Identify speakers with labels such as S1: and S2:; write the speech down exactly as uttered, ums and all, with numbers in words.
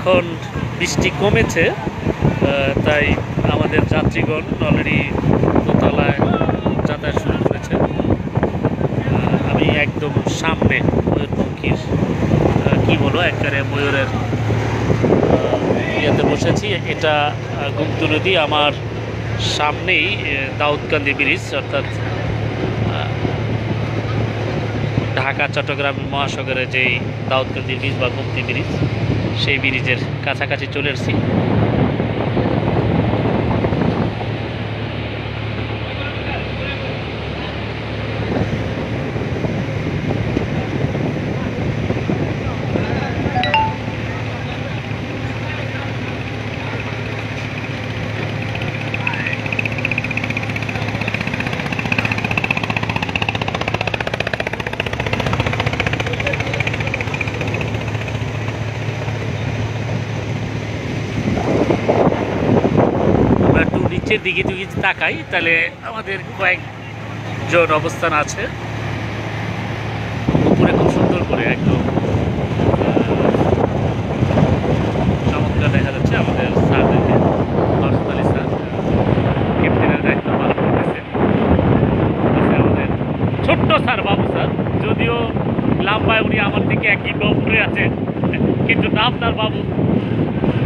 S1: এখন বৃষ্টি কমেছে, তাই আমাদের যাত্রীগণ অলরেডি দোতলায় যাতায়াত শুরু করেছে। আমি একদম সামনে ময়ূরপঙ্খীর কি বলো একবারে ময়ূরের ইয়াতে বসেছি। এটা গুপ্ত নদী, আমার সামনেই দাউদকান্দি ব্রিজ, অর্থাৎ ঢাকা চট্টগ্রাম মহাসাগরে যেই দাউদকান্দি ব্রিজ বা গুপ্তি ব্রিজ, সেই ব্রিজের কাছাকাছি চলে এসেছি। নিচের দিকে যদি তাকাই তাহলে আমাদের কয়েকজন অবস্থান আছে। উপরে খুব সুন্দর করে একদম চমৎকার দেখা যাচ্ছে আমাদের স্যারদেরকে। নরসদ আলী স্যার ক্যাপ্টেনের দায়িত্ব পালন করতেছে। আমাদের ছোট্ট স্যার বাবু স্যার, যদিও লাম্বায় উনি আমার থেকে একই নম্বরে আছেন, কিন্তু নাম তার বাবু।